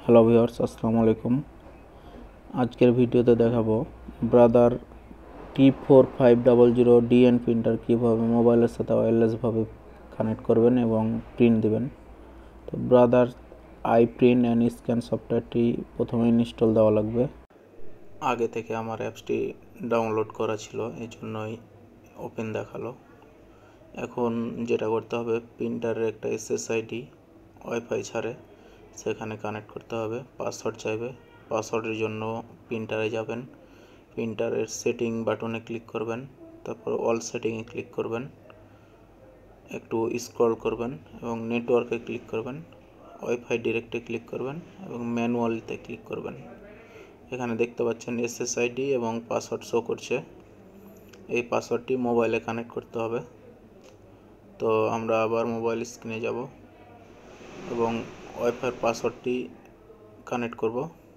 Hello viewers, আসসালামু আলাইকুম। আজকের ভিডিওতে দেখাবো ব্রাদার T4500 DN প্রিন্টার কীভাবে মোবাইলের সাথে ওয়্যারলেসভাবে কানেক্ট করবেন এবং প্রিন্ট দিবেন। তো Brother i print and scan সফটওয়্যারটি প্রথমে ইনস্টল দেওয়া লাগবে। আগে থেকে আমার অ্যাপসটি ডাউনলোড করা ছিল, এই জন্যই ওপেন দেখালো। এখন যেটা করতে হবে, প্রিন্টারের একটা SSID ওয়াইফাই ছাড়ে সেখানে কানেক্ট করতে হবে। পাসওয়ার্ড চাইবে, পাসওয়ার্ডের জন্য প্রিন্টারে যাবেন, প্রিন্টারের সেটিং বাটনে ক্লিক করবেন, তারপর অল সেটিংয়ে ক্লিক করবেন, একটু স্ক্রল করবেন এবং নেটওয়ার্কে ক্লিক করবেন, ওয়াইফাই ডিরেক্টে ক্লিক করবেন এবং ম্যানুয়ালিতে ক্লিক করবেন। এখানে দেখতে পাচ্ছেন SSID এবং পাসওয়ার্ড শো করছে। এই পাসওয়ার্ডটি মোবাইলে কানেক্ট করতে হবে। তো আমরা আবার মোবাইল স্ক্রিনে যাব এবং ওয়াইফাইয়ের পাসওয়ার্ডটি কানেক্ট করব।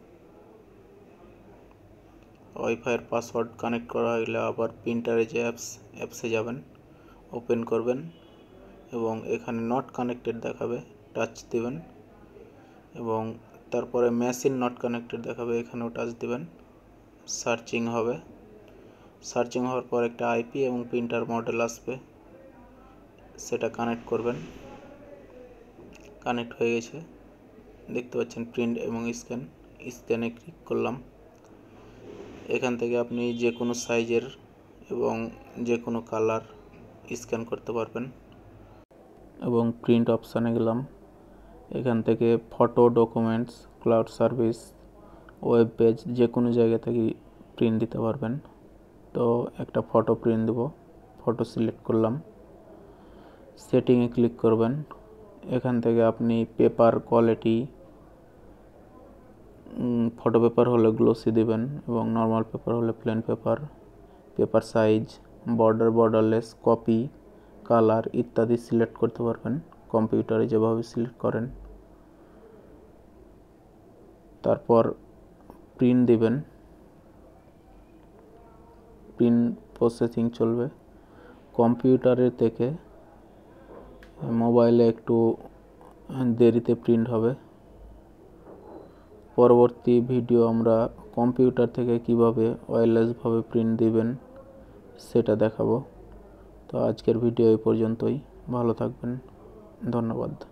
ওয়াইফাইয়ের পাসওয়ার্ড কানেক্ট করা হলে আবার প্রিন্টারে যে অ্যাপসে যাবেন, ওপেন করবেন এবং এখানে নট কানেক্টেড দেখাবে, টাচ দিবেন এবং তারপরে মেশিন নট কানেক্টেড দেখাবে, এখানেও টাচ দিবেন। সার্চিং হবে, সার্চিং হওয়ার পর একটা আইপি এবং প্রিন্টার মডেল আসবে, সেটা কানেক্ট করবেন। কানেক্ট হয়ে গেছে, দেখতে পাচ্ছেন প্রিন্ট এবং স্ক্যানে ক্লিক করলাম। এখান থেকে আপনি যে কোনো সাইজের এবং যে কোনো কালার স্ক্যান করতে পারবেন। এবং প্রিন্ট অপশানে গেলাম, এখান থেকে photo, documents, cloud service, web page যে কোনো জায়গা থেকে প্রিন্ট দিতে পারবেন। তো একটা ফটো প্রিন্ট দেব, ফটো সিলেক্ট করলাম, সেটিংয়ে ক্লিক করবেন। এখান থেকে আপনি পেপার কোয়ালিটি, ফটো পেপার হলে গ্লোসি দিবেন এবং নর্মাল পেপার হলে plain paper, paper size, borderless, copy, colour ইত্যাদি সিলেক্ট করতে পারবেন কম্পিউটারে যেভাবে সিলেক্ট করেন। তারপর প্রিন্ট দিবেন, প্রিন্ট প্রসেসিং চলবে। কম্পিউটারের থেকে মোবাইলে একটু দেরিতে প্রিন্ট হবে। পরবর্তী ভিডিও আমরা কম্পিউটার থেকে কিভাবে ওয়্যারলেসভাবে প্রিন্ট দিবেন সেটা দেখাবো। তো আজকের ভিডিও এই পর্যন্তই। ভালো থাকবেন, ধন্যবাদ।